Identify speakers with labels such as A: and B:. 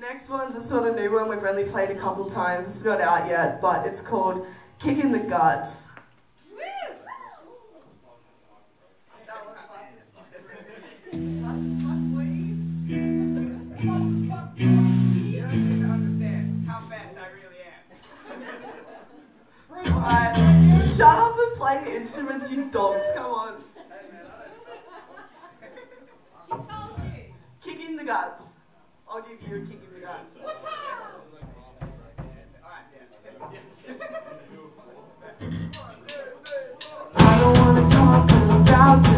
A: next one's a sort of new one we've only played a couple times. It's not out yet, but it's called Kick in the Guts. Alright, shut up and play the instruments, you dogs, come on.
B: She told you.
A: Kick in the guts. I'll give you a kick in the guts. I don't want to talk about